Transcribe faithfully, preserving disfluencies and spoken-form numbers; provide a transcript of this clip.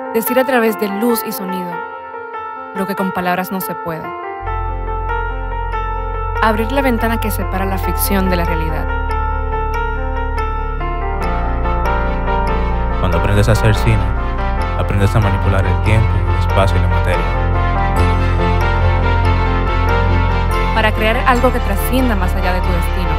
Decir a través de luz y sonido lo que con palabras no se puede. Abrir la ventana que separa la ficción de la realidad. Cuando aprendes a hacer cine, aprendes a manipular el tiempo, el espacio y la materia. Para crear algo que trascienda más allá de tu destino.